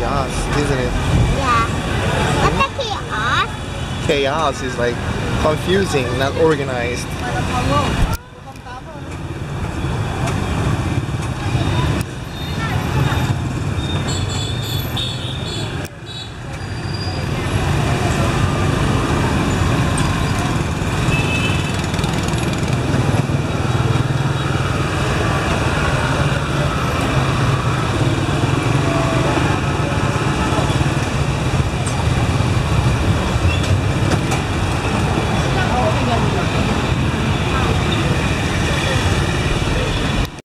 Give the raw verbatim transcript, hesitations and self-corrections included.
chaos, isn't it? Yeah. What's the chaos? Chaos is like confusing, not organized.